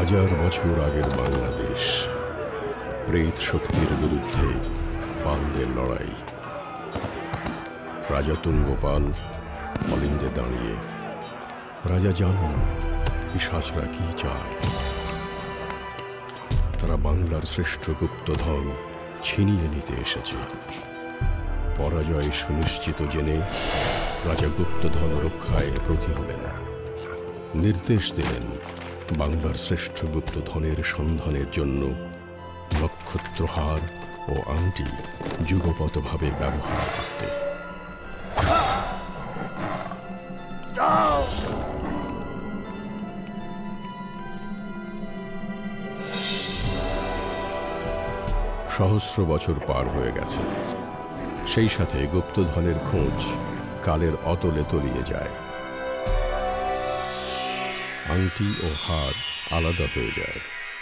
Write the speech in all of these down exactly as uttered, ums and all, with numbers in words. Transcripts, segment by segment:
হাজার বছর আগের বাংলাদেশ, প্রেত শক্তির বিরুদ্ধে পালদের লড়াই। রাজা তুঙ্গপাল অলিন্দে দাঁড়িয়ে। রাজা জানেন পিশাচরা কি চায়। তারা বাংলার শ্রেষ্ঠ গুপ্তধন ছিনিয়ে নিতে এসেছে। পরাজয় সুনিশ্চিত জেনে রাজা গুপ্তধন রক্ষায় ব্রতী হলেন। নির্দেশ দিলেন বাংলার শ্রেষ্ঠ গুপ্তধনের সন্ধানের জন্য নক্ষত্রহার ও আংটি যুগপতভাবে ব্যবহার করতে। সহস্র বছর পার হয়ে গেছে, সেই সাথে গুপ্তধনের খোঁজ কালের অতলে তলিয়ে যায়। আংটি ও হার আলাদা হয়ে যায়।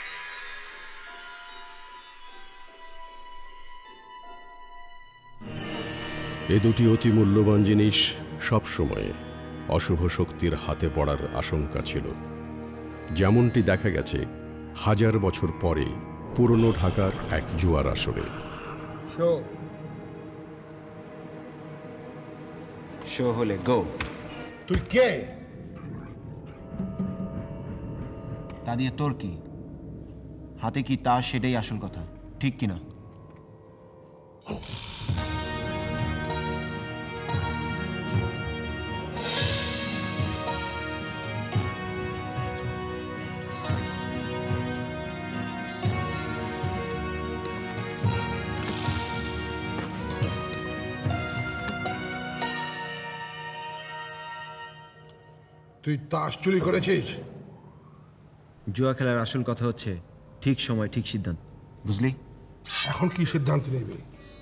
এ দুটি অতি মূল্যবান জিনিস সবসময় অশুভ শক্তির হাতে পড়ার আশঙ্কা ছিল। যেমনটি দেখা গেছে হাজার বছর পরে পুরনো ঢাকার এক জুয়ার আসরে। শো শো হলে গো। তুই কে? তা দিয়ে তোর কি? হাতে কি তা সেটাই আসল কথা, ঠিক কিনা? তুই তাস চুরি করেছিস? জুয়া খেলার আসল কথা হচ্ছে ঠিক সময় ঠিক সিদ্ধান্ত, বুঝলি? এখন কি সিদ্ধান্ত নেবে?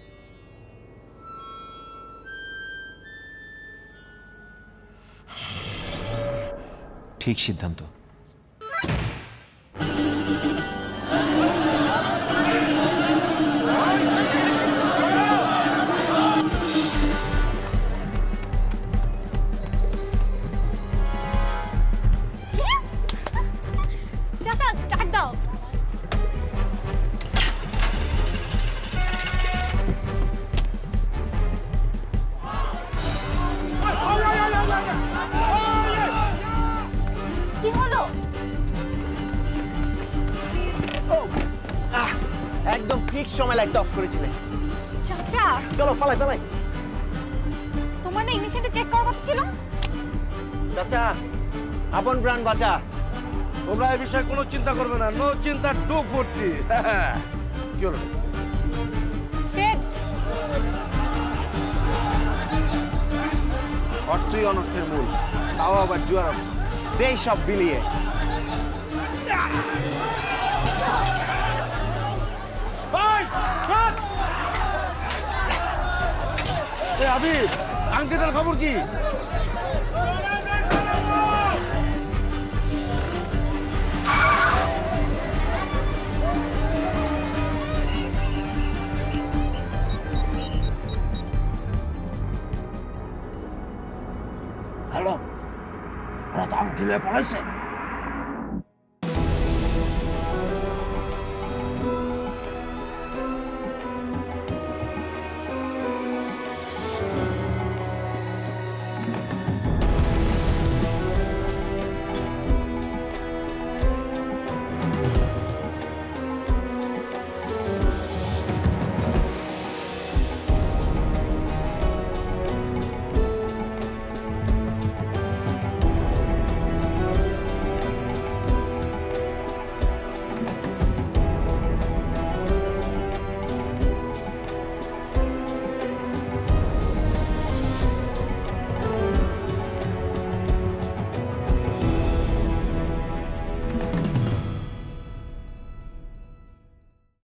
ঠিক সিদ্ধান্ত। একদম ঠিক সময় লাইটটা অফ করেছিলেন। চাচা চলো পালাই পালাই। তোমার না ইগনিশনটা চেক করার কথা ছিল। চাচা আপন প্রাণ বাঁচা। তোমরা এই বিষয়ে কোনো চিন্তা করবে না। নো চিন্তা টু ফুর্তি। কি হলো? অর্থই অনর্থের মূল, তাও আবার জুয়ার দেই সব বিলিয়ে। আবির, আংটিটার খবর কি? হ্যালো, ওরা তো আংটি নিয়ে পড়েছে।